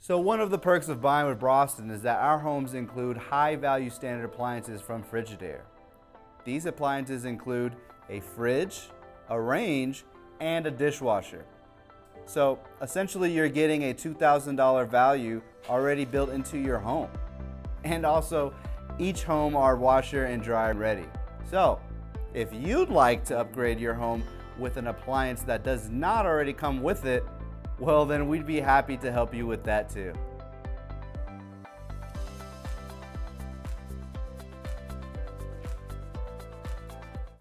So one of the perks of buying with Boston is that our homes include high-value standard appliances from Frigidaire. These appliances include a fridge, a range, and a dishwasher. So essentially you're getting a $2,000 value already built into your home. And also, each home are washer and dryer ready. So if you'd like to upgrade your home with an appliance that does not already come with it, well then we'd be happy to help you with that too.